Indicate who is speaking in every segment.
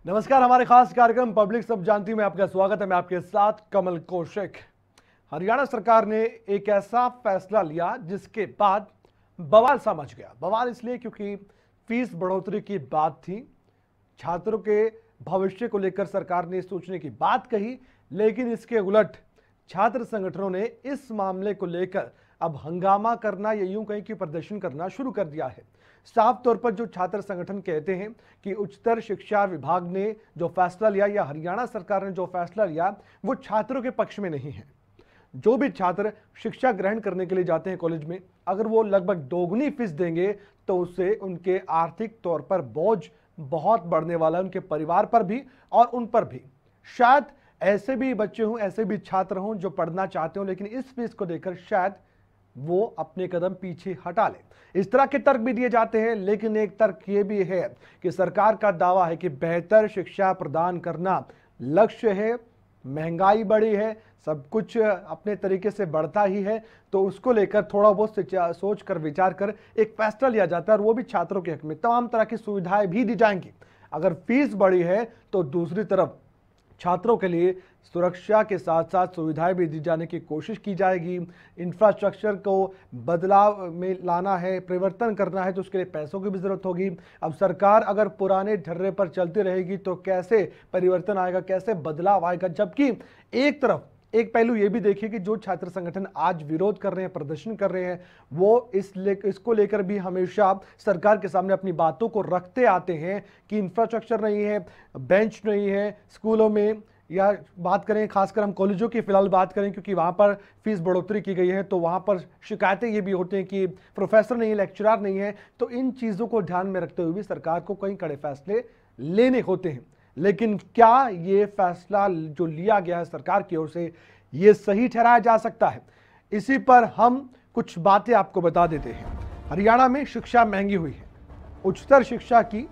Speaker 1: नमस्कार, हमारे खास कार्यक्रम पब्लिक सब जानती में आपका स्वागत है। मैं आपके साथ कमल कौशिक। हरियाणा सरकार ने एक ऐसा फैसला लिया जिसके बाद बवाल सा मच गया। बवाल इसलिए क्योंकि फीस बढ़ोतरी की बात थी, छात्रों के भविष्य को लेकर सरकार ने सोचने की बात कही, लेकिन इसके उलट छात्र संगठनों ने इस मामले को लेकर अब हंगामा करना या यूं कहीं कि प्रदर्शन करना शुरू कर दिया है। साफ तौर पर जो छात्र संगठन कहते हैं कि उच्चतर शिक्षा विभाग ने जो फैसला लिया या हरियाणा सरकार ने जो फैसला लिया वो छात्रों के पक्ष में नहीं है। जो भी छात्र शिक्षा ग्रहण करने के लिए जाते हैं कॉलेज में, अगर वो लगभग दोगुनी फीस देंगे तो उससे उनके आर्थिक तौर पर बोझ बहुत बढ़ने वाला है, उनके परिवार पर भी और उन पर भी। शायद ऐसे भी बच्चे हों, ऐसे भी छात्र हों जो पढ़ना चाहते हो, लेकिन इस फीस को देकर शायद वो अपने कदम पीछे हटा ले। इस तरह के तर्क भी दिए जाते हैं, लेकिन एक तर्क ये भी है कि सरकार का दावा है कि बेहतर शिक्षा प्रदान करना लक्ष्य है। महंगाई बढ़ी है, सब कुछ अपने तरीके से बढ़ता ही है, तो उसको लेकर थोड़ा बहुत सोच कर विचार कर एक फैसला लिया जाता है और वो भी छात्रों के हक में। तमाम तरह की सुविधाएं भी दी जाएंगी। अगर फीस बढ़ी है तो दूसरी तरफ छात्रों के लिए सुरक्षा के साथ साथ सुविधाएं भी दी जाने की कोशिश की जाएगी। इंफ्रास्ट्रक्चर को बदलाव में लाना है, परिवर्तन करना है, तो उसके लिए पैसों की भी जरूरत होगी। अब सरकार अगर पुराने ढर्रे पर चलती रहेगी तो कैसे परिवर्तन आएगा, कैसे बदलाव आएगा। जबकि एक तरफ एक पहलू ये भी देखिए कि जो छात्र संगठन आज विरोध कर रहे हैं, प्रदर्शन कर रहे हैं, वो इसको लेकर भी हमेशा सरकार के सामने अपनी बातों को रखते आते हैं कि इंफ्रास्ट्रक्चर नहीं है, बेंच नहीं है स्कूलों में, या बात करें खासकर हम कॉलेजों की फिलहाल बात करें क्योंकि वहाँ पर फीस बढ़ोतरी की गई है, तो वहाँ पर शिकायतें ये भी होती हैं कि प्रोफेसर नहीं है, लेक्चरर नहीं है। तो इन चीज़ों को ध्यान में रखते हुए भी सरकार को कई कड़े फैसले लेने होते हैं। लेकिन क्या ये फैसला जो लिया गया है सरकार की ओर से, ये सही ठहराया जा सकता है? इसी पर हम कुछ बातें आपको बता देते हैं। हरियाणा में शिक्षा महंगी हुई है। उच्चतर शिक्षा की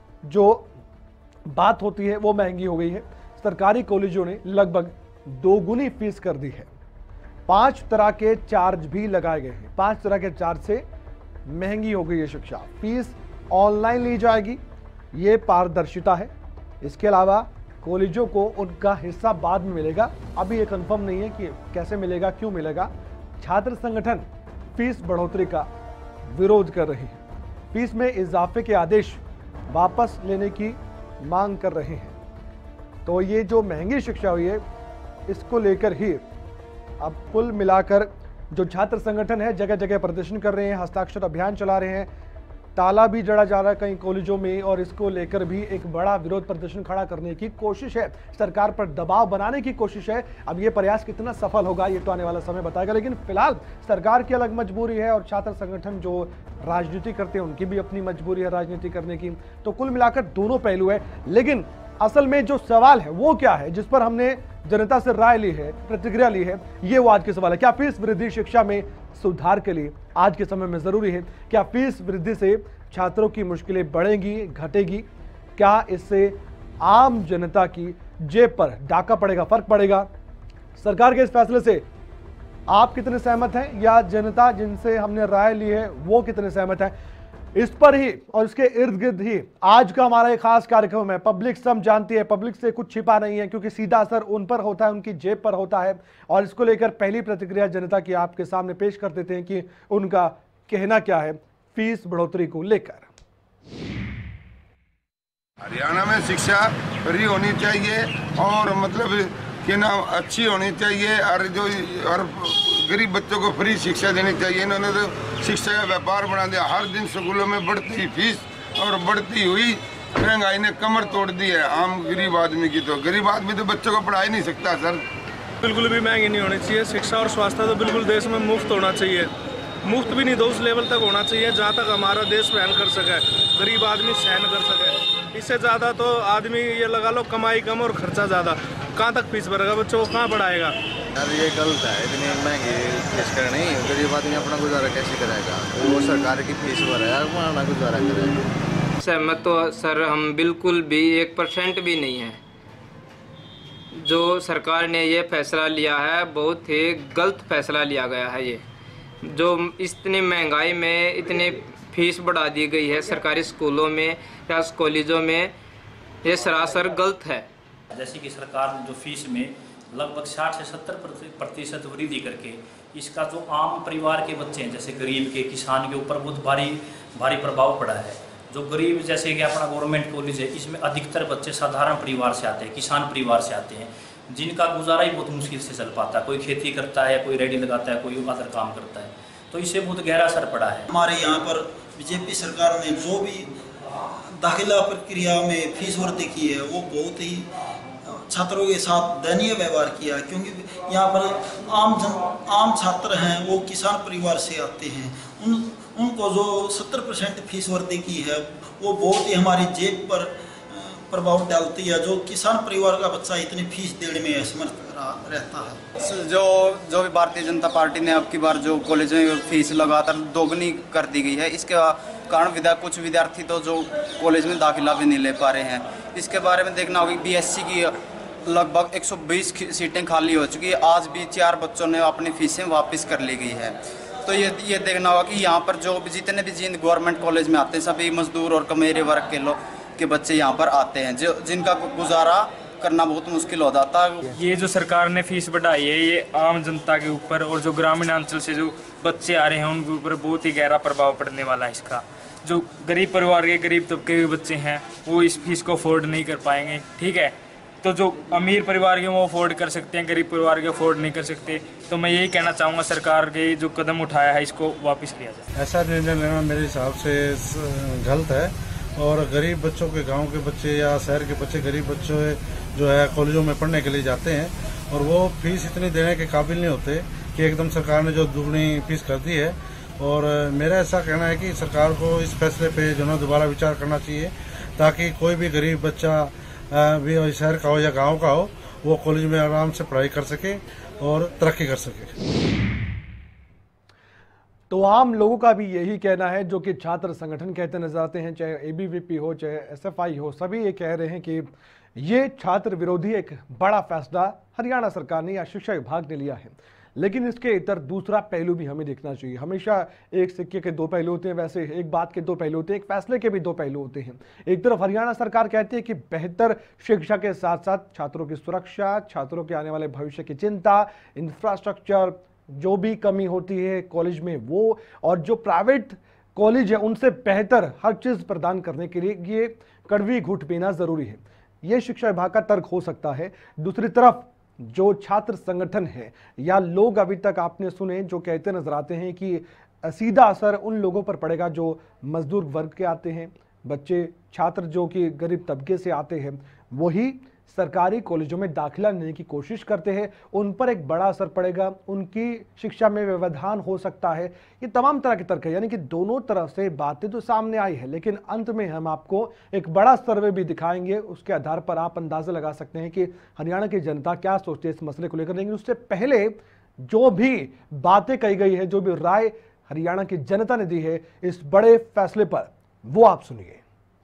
Speaker 1: जो बात होती है वो महंगी हो गई है। सरकारी कॉलेजों ने लगभग दोगुनी फीस कर दी है। 5 तरह के चार्ज भी लगाए गए हैं। 5 तरह के चार्ज से महंगी हो गई है शिक्षा। फीस ऑनलाइन ली जाएगी, ये पारदर्शिता है। इसके अलावा कॉलेजों को उनका हिस्सा बाद में मिलेगा। अभी ये कंफर्म नहीं है कि कैसे मिलेगा, क्यों मिलेगा। छात्र संगठन फीस बढ़ोतरी का विरोध कर रहे हैं। फीस में इजाफे के आदेश वापस लेने की मांग कर रहे हैं। तो ये जो महंगी शिक्षा हुई है, इसको लेकर ही अब कुल मिलाकर जो छात्र संगठन है जगह जगह प्रदर्शन कर रहे हैं, हस्ताक्षर अभियान चला रहे हैं, ताला भी जड़ा जा रहा है कई कॉलेजों में, और इसको लेकर भी एक बड़ा विरोध प्रदर्शन खड़ा करने की कोशिश है, सरकार पर दबाव बनाने की कोशिश है। अब ये प्रयास कितना सफल होगा ये तो आने वाला समय बताएगा, लेकिन फिलहाल सरकार की अलग मजबूरी है और छात्र संगठन जो राजनीति करते हैं उनकी भी अपनी मजबूरी है राजनीति करने की। तो कुल मिलाकर दोनों पहलू है। लेकिन असल में जो सवाल है वो क्या है, जिस पर हमने जनता से राय ली है, प्रतिक्रिया ली है, ये वो आज के सवाल है। क्या फीस वृद्धि शिक्षा में सुधार के लिए आज के समय में जरूरी है? क्या फीस वृद्धि से छात्रों की मुश्किलें बढ़ेंगी, घटेगी? क्या इससे आम जनता की जेब पर डाका पड़ेगा, फर्क पड़ेगा? सरकार के इस फैसले से आप कितने सहमत हैं, या जनता जिनसे हमने राय ली है वो कितने सहमत हैं? इस पर ही और इसके इर्द गिर्द ही आज का हमारा एक खास कार्यक्रम है। पब्लिक सब जानती है, पब्लिक से कुछ छिपा नहीं है, क्योंकि सीधा असर उन पर होता है, उनकी जेब पर होता है। और इसको लेकर पहली प्रतिक्रिया जनता की आपके सामने पेश कर देते हैं कि उनका कहना क्या है फीस बढ़ोतरी को लेकर।
Speaker 2: हरियाणा में शिक्षा फ्री होनी चाहिए और मतलब कि ना अच्छी होनी चाहिए, और जो और गरीब बच्चों को फ्री शिक्षा देनी चाहिए। इन्होंने तो शिक्षा का व्यापार बना दिया। हर दिन स्कूलों में बढ़ती फीस और बढ़ती हुई महंगाई ने कमर तोड़ दी है आम गरीब आदमी की। तो गरीब आदमी तो बच्चों को पढ़ा ही नहीं सकता सर।
Speaker 3: बिल्कुल भी महंगी नहीं होनी चाहिए। शिक्षा और स्वास्थ्य तो बिल्कुल देश में मुफ्त होना चाहिए। मुफ्त भी नहीं तो उस लेवल तक होना चाहिए जहाँ तक हमारा देश सहन कर सके, गरीब आदमी सहन कर सके। इससे ज़्यादा तो आदमी ये लगा लो कमाई कम और खर्चा ज़्यादा, कहाँ तक फीस भरेगा, बच्चों को कहाँ पढ़ाएगा?
Speaker 4: यार ये गलत है, इतनी महंगी फीस करनी। गरीब आदमी अपना गुजारा कैसे करेगा? वो सरकार की फीस भर है, अपना गुजारा करेगा।
Speaker 5: सहमत तो सर हम बिल्कुल भी 1% भी नहीं है। जो सरकार ने ये फैसला लिया है बहुत ही गलत फैसला लिया गया है। ये जो इतनी महंगाई में इतनी फीस बढ़ा दी गई है सरकारी स्कूलों में या कॉलेजों में, ये सरासर गलत है।
Speaker 6: जैसे कि सरकार ने जो फीस में लगभग 60 से 70% वृद्धि करके इसका जो आम परिवार के बच्चे हैं, जैसे गरीब के, किसान के ऊपर बहुत भारी प्रभाव पड़ा है। जो गरीब, जैसे कि अपना गवर्नमेंट कॉलेज है, इसमें अधिकतर बच्चे साधारण परिवार से आते हैं, किसान परिवार से आते हैं, जिनका गुजारा ही बहुत मुश्किल से चल पाता है। कोई खेती करता है, कोई रेडी लगाता है, कोई अदर काम करता है, तो इससे बहुत गहरा असर पड़ा है।
Speaker 7: हमारे यहाँ पर बीजेपी सरकार ने जो भी दाखिला प्रक्रिया में फीस वृद्धि की है वो बहुत ही छात्रों के साथ दयनीय व्यवहार किया, क्योंकि यहाँ पर आम छात्र हैं, वो किसान परिवार से आते हैं, उनको जो 70% फीस वृद्धि की है वो बहुत ही हमारी जेब पर प्रभाव डालती है। जो किसान परिवार का बच्चा इतनी फीस देने में असमर्थ रहता है।
Speaker 8: जो भी भारतीय जनता पार्टी ने अब की बार जो कॉलेज में फीस लगातार दोगुनी कर दी गई है, इसके कारण कुछ विद्यार्थी तो जो कॉलेज में दाखिला भी नहीं ले पा रहे हैं। इसके बारे में देखना होगा, बीएससी की लगभग 120 सीटें खाली हो चुकी है, आज भी 4 बच्चों ने अपनी फीसें वापस कर ली गई है। तो ये देखना होगा कि यहाँ पर जो भी जितने भी गवर्नमेंट कॉलेज में आते हैं, सभी मजदूर और कमेरे वर्ग के लोग के बच्चे यहाँ पर आते हैं, जिनका गुजारा करना बहुत मुश्किल हो जाता है।
Speaker 9: ये जो सरकार ने फीस बढ़ाई है, ये आम जनता के ऊपर और जो ग्रामीण अंचल से जो बच्चे आ रहे हैं उनके ऊपर बहुत ही गहरा प्रभाव पड़ने वाला है इसका। जो गरीब परिवार के, गरीब तबके के बच्चे हैं वो इस फीस को अफोर्ड नहीं कर पाएंगे, ठीक है। तो जो अमीर परिवार के वो अफोर्ड कर सकते हैं, गरीब परिवार के अफोर्ड नहीं कर सकते। तो मैं यही कहना चाहूँगा, सरकार के जो कदम उठाया है इसको वापस लिया जाए।
Speaker 10: ऐसा निर्णय लेना मेरे हिसाब से गलत है, और गरीब बच्चों के, गांव के बच्चे या शहर के बच्चे, गरीब बच्चों जो है कॉलेजों में पढ़ने के लिए जाते हैं, और वो फीस इतनी देने के काबिल नहीं होते कि एकदम सरकार ने जो दुगनी फीस कर दी है। और मेरा ऐसा कहना है कि सरकार को इस फैसले पे जो है दोबारा विचार करना चाहिए, ताकि कोई भी गरीब बच्चा भी शहर का हो या गांव का हो, वो कॉलेज में आराम से पढ़ाई कर सके और तरक्की कर सके।
Speaker 1: तो आम लोगों का भी यही कहना है, जो कि छात्र संगठन कहते नजर आते हैं, चाहे एबीवीपी हो, चाहे एसएफआई हो, सभी ये कह रहे हैं कि ये छात्र विरोधी एक बड़ा फैसला हरियाणा सरकार ने या शिक्षा विभाग ने लिया है। लेकिन इसके इतर दूसरा पहलू भी हमें देखना चाहिए। हमेशा एक सिक्के के 2 पहलू होते हैं, वैसे एक बात के 2 पहलू होते हैं, एक फैसले के भी 2 पहलू होते हैं। एक तरफ हरियाणा सरकार कहती है कि बेहतर शिक्षा के साथ साथ छात्रों की सुरक्षा, छात्रों के आने वाले भविष्य की चिंता, इंफ्रास्ट्रक्चर, जो भी कमी होती है कॉलेज में वो, और जो प्राइवेट कॉलेज है उनसे बेहतर हर चीज प्रदान करने के लिए ये कड़वी घूंट पीना जरूरी है। ये शिक्षा विभाग का तर्क हो सकता है। दूसरी तरफ जो छात्र संगठन है या लोग अभी तक आपने सुने जो कहते नजर आते हैं कि सीधा असर उन लोगों पर पड़ेगा जो मजदूर वर्ग के आते हैं, बच्चे, छात्र जो कि गरीब तबके से आते हैं, वही सरकारी कॉलेजों में दाखिला लेने की कोशिश करते हैं, उन पर एक बड़ा असर पड़ेगा, उनकी शिक्षा में व्यवधान हो सकता है। ये तमाम तरह के तर्क है, यानी कि दोनों तरफ से बातें तो सामने आई है, लेकिन अंत में हम आपको एक बड़ा सर्वे भी दिखाएंगे। उसके आधार पर आप अंदाजा लगा सकते हैं कि हरियाणा की जनता क्या सोचती है इस मसले को लेकर। लेकिन उससे पहले जो भी बातें कही गई है, जो भी राय हरियाणा की जनता ने दी है इस बड़े फैसले पर, वो आप सुनिए।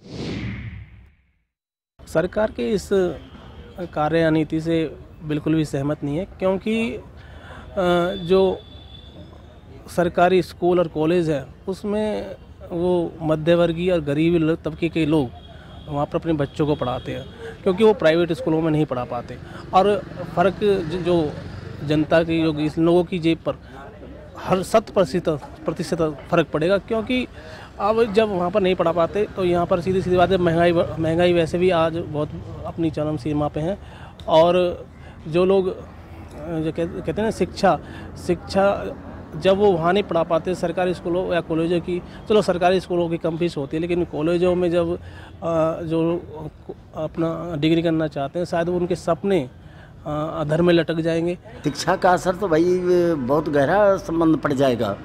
Speaker 11: सरकार के इस कार्य नीति से बिल्कुल भी सहमत नहीं है, क्योंकि जो सरकारी स्कूल और कॉलेज है उसमें वो मध्यवर्गीय और गरीब तबके के लोग वहाँ पर अपने बच्चों को पढ़ाते हैं, क्योंकि वो प्राइवेट स्कूलों में नहीं पढ़ा पाते। और फ़र्क जो जनता की, जो इस लोगों की जेब पर हर 7% फ़र्क पड़ेगा, क्योंकि अब जब वहाँ पर नहीं पढ़ा पाते तो यहाँ पर सीधी सीधी बात है, महंगाई वैसे भी आज बहुत अपनी चरम सीमा पे है। और जो लोग जो कहते हैं ना शिक्षा जब वो वहाँ नहीं पढ़ा पाते सरकारी स्कूलों या कॉलेजों की, चलो सरकारी स्कूलों की कम फीस होती है, लेकिन कॉलेजों में जब जो अपना डिग्री करना चाहते हैं शायद वो उनके सपने अधर में लटक जाएंगे।
Speaker 12: शिक्षा का असर तो भाई बहुत गहरा संबंध पड़ जाएगा।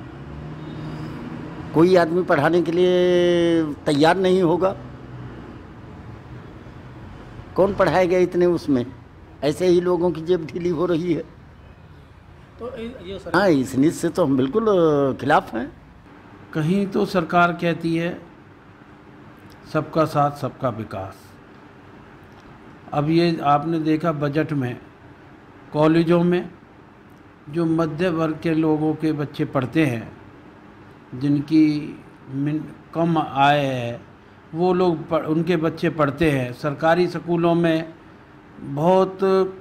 Speaker 12: कोई आदमी पढ़ाने के लिए तैयार नहीं होगा, कौन पढ़ाएगा इतने उसमें? ऐसे ही लोगों की जेब ढीली हो रही है।
Speaker 11: तो
Speaker 12: हाँ, इस नीति से तो हम बिल्कुल खिलाफ हैं।
Speaker 13: कहीं तो सरकार कहती है सबका साथ सबका विकास। अब ये आपने देखा बजट में कॉलेजों में जो मध्य वर्ग के लोगों के बच्चे पढ़ते हैं, जिनकी कम आय है वो लोग उनके बच्चे पढ़ते हैं। सरकारी स्कूलों में बहुत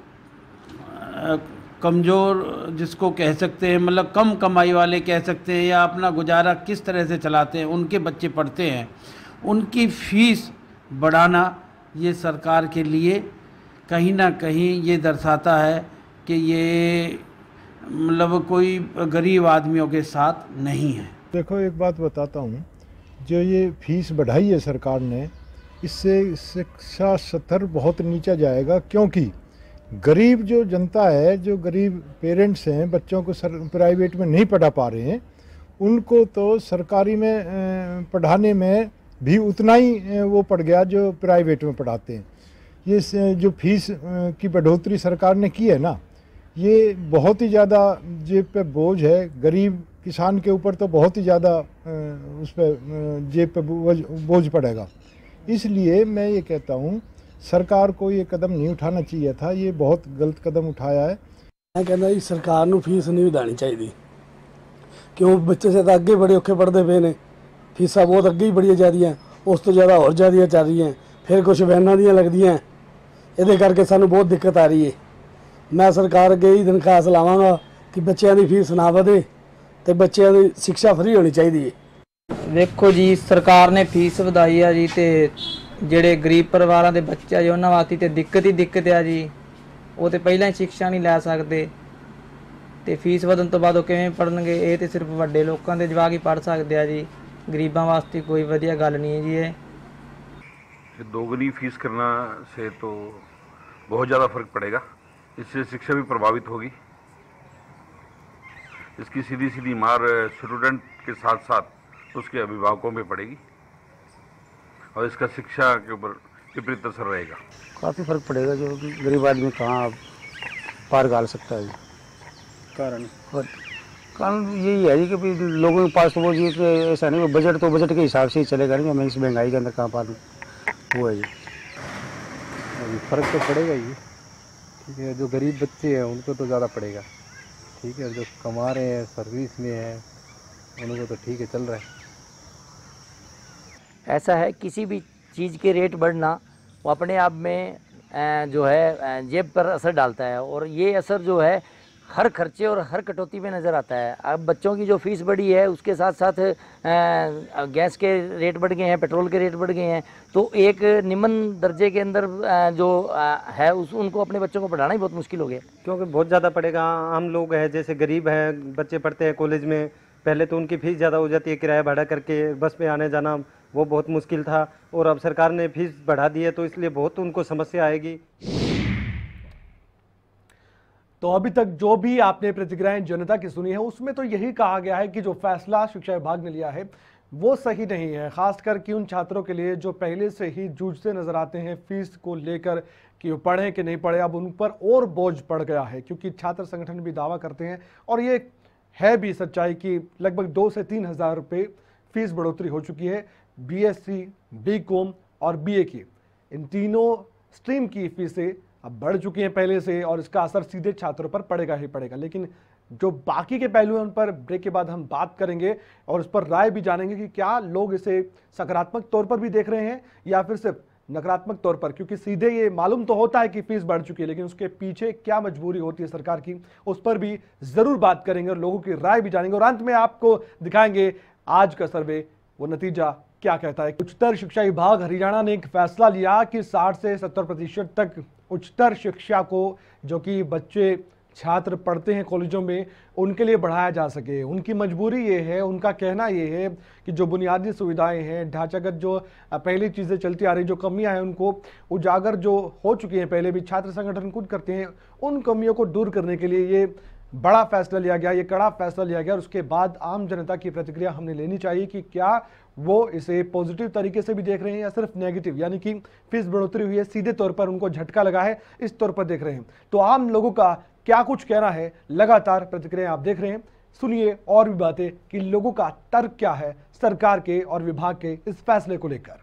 Speaker 13: कमज़ोर जिसको कह सकते हैं, मतलब कम कमाई वाले कह सकते हैं, या अपना गुजारा किस तरह से चलाते हैं, उनके बच्चे पढ़ते हैं। उनकी फ़ीस बढ़ाना ये सरकार के लिए कहीं ना कहीं ये दर्शाता है कि ये मतलब कोई गरीब आदमियों के साथ नहीं है।
Speaker 14: देखो एक बात बताता हूँ, जो ये फीस बढ़ाई है सरकार ने, इससे शिक्षा स्तर बहुत नीचा जाएगा, क्योंकि गरीब जो जनता है, जो गरीब पेरेंट्स हैं, बच्चों को प्राइवेट में नहीं पढ़ा पा रहे हैं, उनको तो सरकारी में पढ़ाने में भी उतना ही वो पड़ गया जो प्राइवेट में पढ़ाते हैं। ये जो फीस की बढ़ोतरी सरकार ने की है ना, ये बहुत ही ज़्यादा जेब पे बोझ है। गरीब किसान के ऊपर तो बहुत ही ज़्यादा उस पर जेब पे बोझ पड़ेगा। इसलिए मैं ये कहता हूँ सरकार को ये कदम नहीं उठाना चाहिए था, ये बहुत गलत कदम उठाया है।
Speaker 15: मैं कहना जी सरकार ਨੂੰ फीस नहीं ਵਧਾਣੀ चाहिए, क्यों बच्चे से तो अगे बड़े औखे पढ़ते पे ने, फीसा बहुत अगे ही बड़िया जा रही हैं, उस तो ज़्यादा और ज़्यादा चल रही हैं, फिर कुछ वैनां ਦੀਆਂ लगਦੀਆਂ, ਇਹਦੇ ਕਰਕੇ ਸਾਨੂੰ बहुत दिक्कत आ रही है। मैं सरकार अगे ही दरखास्त लावांगा कि बच्चों की फीस ना ਵਧੇ ਤੇ बच्चों की शिक्षा फ्री होनी चाहिए।
Speaker 16: देखो जी सरकार ने फीस ਵਧਾਈ ਆ जी, ਤੇ ਜਿਹੜੇ ਗਰੀਬ ਪਰਿਵਾਰਾਂ ਦੇ ਬੱਚੇ ਆ ਜੀ ਉਹਨਾਂ ਵਾਸਤੇ ਤੇ ਦਿੱਕਤ ਹੀ ਦਿੱਕਤ ਆ ਜੀ। ਉਹ ਤੇ ਪਹਿਲਾਂ ਹੀ ਸਿੱਖਿਆ ਨਹੀਂ ਲੈ ਸਕਦੇ ਤੇ ਫੀਸ ਵਧਣ ਤੋਂ ਬਾਅਦ ਉਹ ਕਿਵੇਂ ਪੜਨਗੇ? ਇਹ ਤੇ ਸਿਰਫ ਵੱਡੇ ਲੋਕਾਂ ਦੇ ਜਵਾਕ ਹੀ ਪੜ ਸਕਦੇ ਆ ਜੀ, ਗਰੀਬਾਂ ਵਾਸਤੇ ਕੋਈ ਵਧੀਆ ਗੱਲ ਨਹੀਂ ਹੈ ਜੀ।
Speaker 17: ये दोगुनी फीस करना से तो बहुत ज़्यादा फर्क पड़ेगा, इससे शिक्षा भी प्रभावित होगी। इसकी सीधी सीधी मार स्टूडेंट के साथ साथ उसके अभिभावकों में पड़ेगी और इसका शिक्षा के ऊपर विपरीत असर रहेगा।
Speaker 18: काफ़ी फर्क पड़ेगा, जो गरीब आदमी कहाँ पार गाल सकता है। कारण यही है जी कि भाई लोगों के पास तो वो जी कि ऐसा नहीं, बजट तो बजट के हिसाब से ही चलेगा नहीं, मैं इस महंगाई के अंदर कहाँ पार वो है जी।
Speaker 19: फ़र्क तो पड़ेगा ही, ठीक है। जो गरीब बच्चे हैं उनको तो ज़्यादा पड़ेगा, ठीक है। जो कमा रहे हैं सर्विस में हैं उनको तो ठीक है, चल रहा है।
Speaker 20: ऐसा है किसी भी चीज़ के रेट बढ़ना वो अपने आप में जो है जेब पर असर डालता है, और ये असर जो है हर खर्चे और हर कटौती में नज़र आता है। अब बच्चों की जो फीस बढ़ी है उसके साथ साथ गैस के रेट बढ़ गए हैं, पेट्रोल के रेट बढ़ गए हैं, तो एक निम्न दर्जे के अंदर जो है उनको अपने बच्चों को पढ़ाना ही बहुत मुश्किल हो गया,
Speaker 21: क्योंकि बहुत ज़्यादा पड़ेगा। हम लोग हैं जैसे गरीब हैं, बच्चे पढ़ते हैं कॉलेज में, पहले तो उनकी फ़ीस ज़्यादा हो जाती है, किराया भाड़ा करके बस में आने जाना वो बहुत मुश्किल था, और अब सरकार ने फीस बढ़ा दी है तो इसलिए बहुत उनको समस्या आएगी।
Speaker 1: तो अभी तक जो भी आपने प्रतिक्रियाएं जनता की सुनी है उसमें तो यही कहा गया है कि जो फैसला शिक्षा विभाग ने लिया है वो सही नहीं है, खासकर कि उन छात्रों के लिए जो पहले से ही जूझते नजर आते हैं फीस को लेकर कि वो पढ़ें कि नहीं पढ़े। अब उन पर और बोझ पड़ गया है, क्योंकि छात्र संगठन भी दावा करते हैं और ये है भी सच्चाई कि लगभग 2 से 3 हज़ार रुपये फीस बढ़ोतरी हो चुकी है। BSc, BCom और BA की इन तीनों स्ट्रीम की फीसें अब बढ़ चुकी हैं पहले से, और इसका असर सीधे छात्रों पर पड़ेगा ही पड़ेगा। लेकिन जो बाकी के पहलू हैं उन पर ब्रेक के बाद हम बात करेंगे और उस पर राय भी जानेंगे कि क्या लोग इसे सकारात्मक तौर पर भी देख रहे हैं या फिर सिर्फ नकारात्मक तौर पर, क्योंकि सीधे ये मालूम तो होता है कि फीस बढ़ चुकी है, लेकिन उसके पीछे क्या मजबूरी होती है सरकार की, उस पर भी जरूर बात करेंगे और लोगों की राय भी जानेंगे। और अंत में आपको दिखाएंगे आज का सर्वे, वो नतीजा क्या कहता है। उच्चतर शिक्षा विभाग हरियाणा ने एक फैसला लिया कि 60 से 70% तक उच्चतर शिक्षा को जो कि बच्चे छात्र पढ़ते हैं कॉलेजों में उनके लिए बढ़ाया जा सके। उनकी मजबूरी ये है, उनका कहना ये है कि जो बुनियादी सुविधाएं हैं, ढांचागत जो पहली चीज़ें चलती आ रही, जो कमियां हैं उनको उजागर जो हो चुकी हैं पहले भी छात्र संगठन खुद करते हैं, उन कमियों को दूर करने के लिए ये बड़ा फैसला लिया गया, ये कड़ा फैसला लिया गया। और उसके बाद आम जनता की प्रतिक्रिया हमने लेनी चाहिए कि क्या वो इसे पॉजिटिव तरीके से भी देख रहे हैं या सिर्फ नेगेटिव, यानी कि फीस बढ़ोतरी हुई है सीधे तौर पर उनको झटका लगा है इस तौर पर देख रहे हैं। तो आम लोगों का क्या कुछ कहना है, लगातार प्रतिक्रिया आप देख रहे हैं, सुनिए और भी बातें कि लोगों का तर्क क्या है सरकार के और विभाग के इस फैसले को लेकर।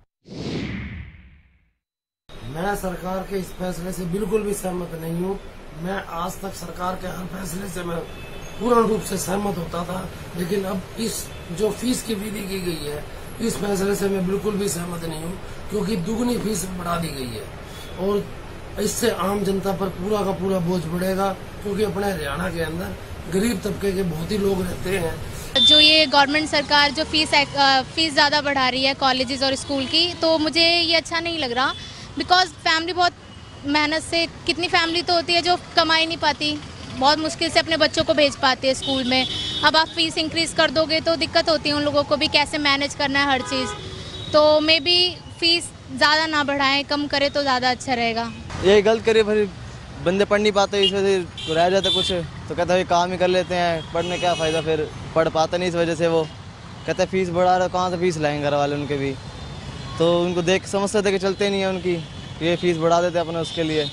Speaker 22: मैं सरकार के इस फैसले से बिल्कुल भी सहमत नहीं हूँ। मैं आज तक सरकार के हर फैसले से मैं पूर्ण रूप से सहमत होता था, लेकिन अब इस जो फीस की वृद्धि की गई है इस फैसले से मैं बिल्कुल भी सहमत नहीं हूँ, क्योंकि दुगनी फीस बढ़ा दी गई है और इससे आम जनता पर पूरा का पूरा बोझ बढ़ेगा, क्योंकि अपने हरियाणा के अंदर गरीब तबके के बहुत ही लोग रहते हैं।
Speaker 2: जो ये गवर्नमेंट सरकार जो फीस ज़्यादा बढ़ा रही है कॉलेजेस और स्कूल की, तो मुझे ये अच्छा नहीं लग रहा, बिकॉज फैमिली बहुत मेहनत से, कितनी फैमिली तो होती है जो कमा ही नहीं पाती, बहुत मुश्किल से अपने बच्चों को भेज पाते हैं स्कूल में। अब आप फीस इंक्रीज़ कर दोगे तो दिक्कत होती है उन लोगों को भी, कैसे मैनेज करना है हर चीज़। तो मे बी फीस ज़्यादा ना बढ़ाएं, कम करें तो ज़्यादा अच्छा रहेगा।
Speaker 3: ये गलत करे, फिर बंदे पढ़ नहीं पाते, इस वजह से रह जाता कुछ, तो कहता है काम ही कर लेते हैं, पढ़ने क्या फ़ायदा, फिर पढ़ पाता नहीं, इस वजह से वो कहते हैं फीस बढ़ा रहा, कहाँ से फीस लाएंगे घर वाले उनके भी, तो उनको देख समस्या देख के चलते नहीं है उनकी, ये फीस बढ़ा देते अपने उसके लिए,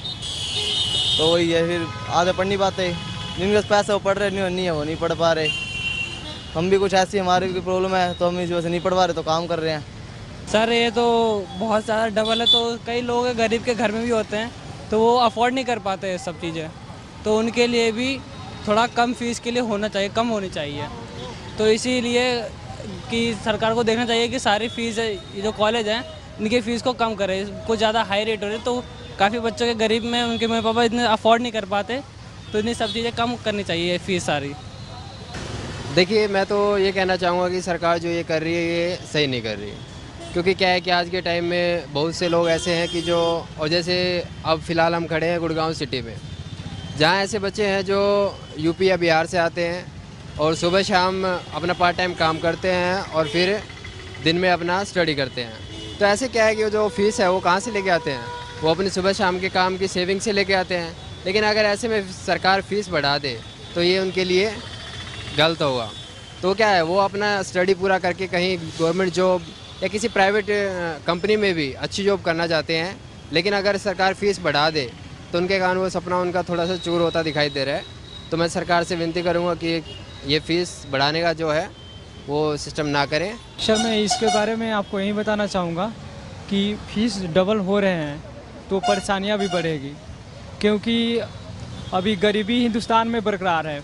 Speaker 3: तो वही है, फिर आधे पढ़ नहीं पाते, जिनके पास पैसा वो पढ़ रहे नहीं है वो नहीं पढ़ पा रहे। हम भी कुछ ऐसी हमारी भी प्रॉब्लम है, तो हम इस वजह से नहीं पढ़ पा रहे, तो काम कर रहे हैं।
Speaker 23: सर ये तो बहुत ज़्यादा डबल है, तो कई लोग गरीब के घर में भी होते हैं, तो वो अफोर्ड नहीं कर पाते ये सब चीज़ें, तो उनके लिए भी थोड़ा कम फीस के लिए होना चाहिए, कम होनी चाहिए। तो इसीलिए कि सरकार को देखना चाहिए कि सारी फीस जो कॉलेज हैं इनकी फ़ीस को कम करे, कुछ ज़्यादा हाई रेट हो रही, तो काफ़ी बच्चों के गरीब में उनके मम्मी पापा इतने अफोर्ड नहीं कर पाते, तो इतनी सब चीज़ें कम करनी चाहिए फ़ीस सारी।
Speaker 24: देखिए, मैं तो ये कहना चाहूँगा कि सरकार जो ये कर रही है ये सही नहीं कर रही है, क्योंकि क्या है कि आज के टाइम में बहुत से लोग ऐसे हैं कि जो, और जैसे अब फ़िलहाल हम खड़े हैं गुड़गांव सिटी में, जहाँ ऐसे बच्चे हैं जो यूपी या बिहार से आते हैं और सुबह शाम अपना पार्ट टाइम काम करते हैं और फिर दिन में अपना स्टडी करते हैं। तो ऐसे क्या है कि जो फ़ीस है वो कहाँ से लेके आते हैं, वो अपनी सुबह शाम के काम की सेविंग से लेके आते हैं। लेकिन अगर ऐसे में सरकार फ़ीस बढ़ा दे तो ये उनके लिए गलत होगा। तो क्या है, वो अपना स्टडी पूरा करके कहीं गवर्नमेंट जॉब या किसी प्राइवेट कंपनी में भी अच्छी जॉब करना चाहते हैं, लेकिन अगर सरकार फ़ीस बढ़ा दे तो उनके कारण वो सपना उनका थोड़ा सा चूर होता दिखाई दे रहा है। तो मैं सरकार से विनती करूँगा कि ये फ़ीस बढ़ाने का जो है वो सिस्टम ना करें।
Speaker 23: सर मैं इसके बारे में आपको यही बताना चाहूँगा कि फ़ीस डबल हो रहे हैं तो परेशानियाँ भी बढ़ेगी, क्योंकि अभी गरीबी हिंदुस्तान में बरकरार है,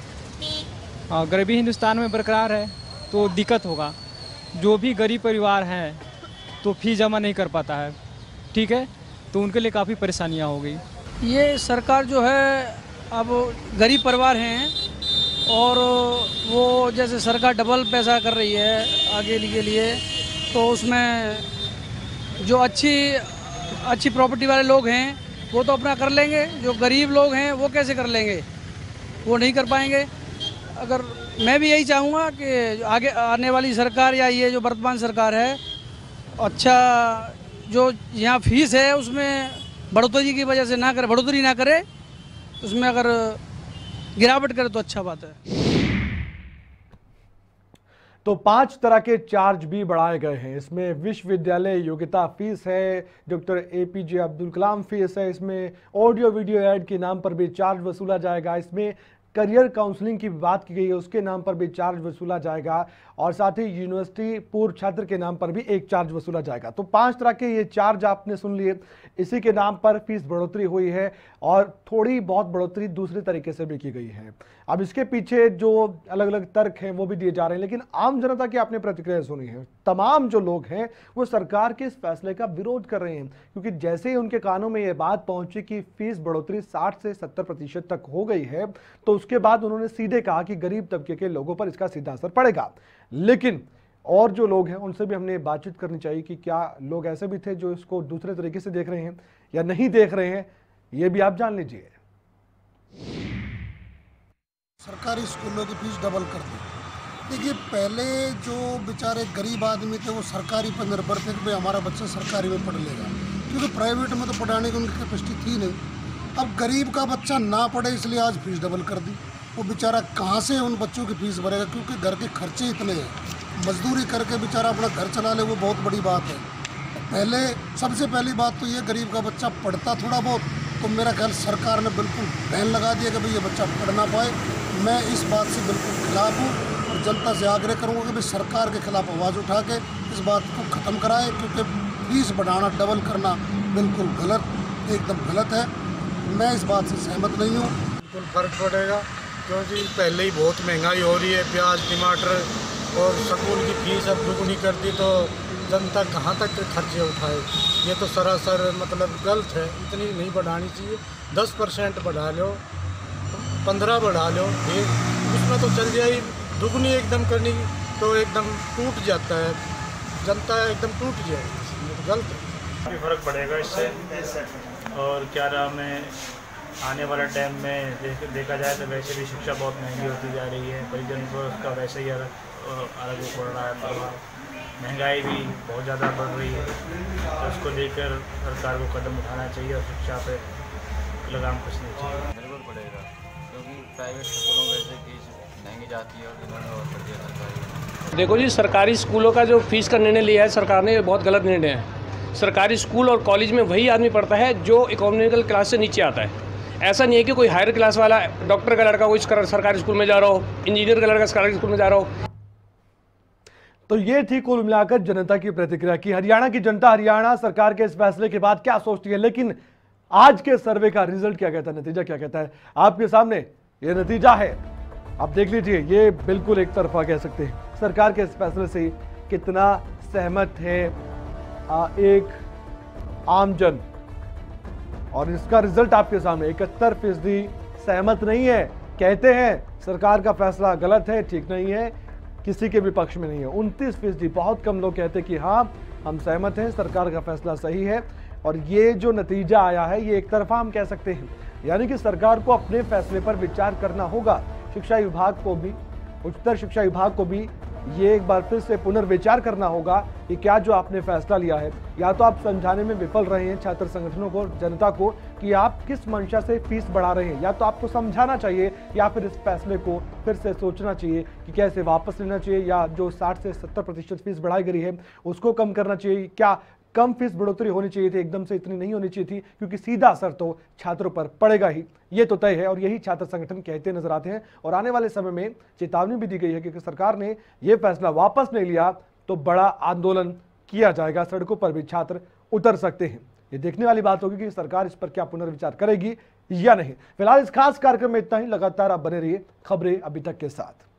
Speaker 23: गरीबी हिंदुस्तान में बरकरार है तो दिक्कत होगा। जो भी गरीब परिवार हैं तो फ़ीस जमा नहीं कर पाता है, ठीक है, तो उनके लिए काफ़ी परेशानियाँ हो गई।
Speaker 25: ये सरकार जो है अब गरीब परिवार हैं और वो जैसे सरकार डबल पैसा कर रही है आगे के लिए, तो उसमें जो अच्छी प्रॉपर्टी वाले लोग हैं वो तो अपना कर लेंगे, जो गरीब लोग हैं वो कैसे कर लेंगे, वो नहीं कर पाएंगे। अगर मैं भी यही चाहूँगा कि आगे आने वाली सरकार या ये जो वर्तमान सरकार है, अच्छा जो यहाँ फीस है उसमें बढ़ोतरी की वजह से ना करे, बढ़ोतरी ना करे, उसमें अगर गिरावट करे तो अच्छा बात है।
Speaker 1: तो 5 तरह के चार्ज भी बढ़ाए गए हैं। इसमें विश्वविद्यालय योग्यता फीस है, doctor APJ Abdul Kalam fees है, इसमें ऑडियो वीडियो ऐड के नाम पर भी चार्ज वसूला जाएगा, इसमें करियर काउंसलिंग की बात की गई है उसके नाम पर भी चार्ज वसूला जाएगा, और साथ ही यूनिवर्सिटी पूर्व छात्र के नाम पर भी एक चार्ज वसूला जाएगा। तो 5 तरह के ये चार्ज आपने सुन लिए। इसी के नाम पर फीस बढ़ोतरी हुई है और थोड़ी बहुत बढ़ोतरी दूसरे तरीके से भी की गई है। अब इसके पीछे जो अलग अलग तर्क हैं वो भी दिए जा रहे हैं, लेकिन आम जनता की आपने प्रतिक्रिया सुनी है। तमाम जो लोग हैं वो सरकार के इस फैसले का विरोध कर रहे हैं, क्योंकि जैसे ही उनके कानों में ये बात पहुंची कि फीस बढ़ोतरी 60 से 70% तक हो गई है, तो उसके बाद उन्होंने सीधे कहा कि गरीब तबके के लोगों पर इसका सीधा असर पड़ेगा। लेकिन और जो लोग हैं उनसे भी हमने बातचीत करनी चाहिए कि क्या लोग ऐसे भी थे जो इसको दूसरे तरीके से देख रहे हैं या नहीं देख रहे हैं, ये भी आप जान लीजिए।
Speaker 26: सरकारी स्कूलों की फीस डबल कर दी। देखिए, पहले जो बेचारे गरीब आदमी थे वो सरकारी पर निर्भर थे कि भाई हमारा बच्चा सरकारी में पढ़ लेगा, क्योंकि प्राइवेट में तो पढ़ाने की उनकी कैपेसिटी थी नहीं। अब गरीब का बच्चा ना पढ़े इसलिए आज फीस डबल कर दी। वो बेचारा कहाँ से उन बच्चों की फीस भरेगा, क्योंकि घर के खर्चे इतने हैं। मजदूरी करके बेचारा अपना घर चला ले वो बहुत बड़ी बात है। पहले सबसे पहली बात तो ये, गरीब का बच्चा पढ़ता थोड़ा बहुत, तो मेरा ख्याल सरकार ने बिल्कुल बैन लगा दिया कि भाई ये बच्चा पढ़ ना पाए। मैं इस बात से बिल्कुल खिलाफ हूँ और जनता से आग्रह करूँगा कि भाई सरकार के खिलाफ आवाज़ उठा के इस बात को ख़त्म कराए, क्योंकि फीस बढ़ाना, डबल करना बिल्कुल गलत, एकदम गलत है। मैं इस बात से सहमत नहीं हूँ।
Speaker 10: बिल्कुल फ़र्क पड़ेगा, क्योंकि पहले ही बहुत महंगाई हो रही है, प्याज, टमाटर और स्कूल की फीस अब दुगनी कर दी तो जनता कहाँ तक खर्चे उठाए। ये तो सरासर मतलब गलत है, इतनी नहीं बढ़ानी चाहिए। 10% बढ़ा लो, 15 बढ़ा लो, फिर उसमें तो चल जाए। दुगनी एकदम करनी तो एकदम टूट जाता है, जनता एकदम टूट जाएगी, गलत है।
Speaker 4: काफ़ी फ़र्क पड़ेगा इससे। और क्या नाम है, आने वाले टाइम में देखा जाए तो वैसे भी शिक्षा बहुत महंगी होती जा रही है, परिजन को उसका वैसे ही अलग पड़ रहा है परिवार, महंगाई भी बहुत ज़्यादा बढ़ रही है। तो उसको लेकर सरकार को कदम उठाना चाहिए और शिक्षा पे लगाम कसनी चाहिए।
Speaker 5: ज़रूर पड़ेगा, क्योंकि प्राइवेट स्कूलों में वैसे फीस महंगी जाती है और इन्होंने और कर दिया सरकारी।
Speaker 6: देखो जी, सरकारी स्कूलों का जो फीस का निर्णय लिया है सरकार ने, ये बहुत गलत निर्णय है। सरकारी स्कूल और कॉलेज में वही आदमी पढ़ता है जो इकोनॉमिकल क्लास से नीचे आता है। ऐसा नहीं है कि कोई हायर क्लास वाला डॉक्टर का लड़का कोई सरकारी स्कूल में जा रहा हो, इंजीनियर का लड़का सरकारी स्कूल में जा रहा हो।
Speaker 1: तो ये थी कुल मिलाकर जनता की प्रतिक्रिया की हरियाणा की जनता हरियाणा सरकार के इस फैसले के बाद क्या सोचती है। लेकिन आज के सर्वे का रिजल्ट क्या कहता है, नतीजा क्या कहता है, आपके सामने ये नतीजा है। आप देख लीजिए, ये बिल्कुल एक तरफा कह सकते हैं। सरकार के इस फैसले से कितना सहमत है एक आमजन, और इसका रिजल्ट आपके सामने 71% सहमत नहीं है, कहते हैं सरकार का फैसला गलत है, ठीक नहीं है, किसी के भी पक्ष में नहीं है। 29% बहुत कम लोग कहते हैं कि हाँ हम सहमत हैं, सरकार का फैसला सही है। और ये जो नतीजा आया है ये एक तरफा हम कह सकते हैं, यानी कि सरकार को अपने फैसले पर विचार करना होगा। शिक्षा विभाग को भी, उच्चतर शिक्षा विभाग को भी ये एक बार फिर से पुनर्विचार करना होगा कि क्या जो आपने फैसला लिया है, या तो आप समझाने में विफल रहे हैं छात्र संगठनों को, जनता को, कि आप किस मंशा से फीस बढ़ा रहे हैं, या तो आपको समझाना चाहिए या फिर इस फैसले को फिर से सोचना चाहिए कि कैसे वापस लेना चाहिए, या जो 60 से 70% फीस बढ़ाई गई है उसको कम करना चाहिए। क्या कम फीस बढ़ोतरी होनी चाहिए थी, एकदम से इतनी नहीं होनी चाहिए थी, क्योंकि सीधा असर तो छात्रों पर पड़ेगा ही, ये तो तय है। और यही छात्र संगठन कहते नजर आते हैं। और आने वाले समय में चेतावनी भी दी गई है कि सरकार ने यह फैसला वापस नहीं लिया तो बड़ा आंदोलन किया जाएगा, सड़कों पर भी छात्र उतर सकते हैं। ये देखने वाली बात होगी कि सरकार इस पर क्या पुनर्विचार करेगी या नहीं। फिलहाल इस खास कार्यक्रम में इतना ही। लगातार आप बने रहिए खबरें अभी तक के साथ।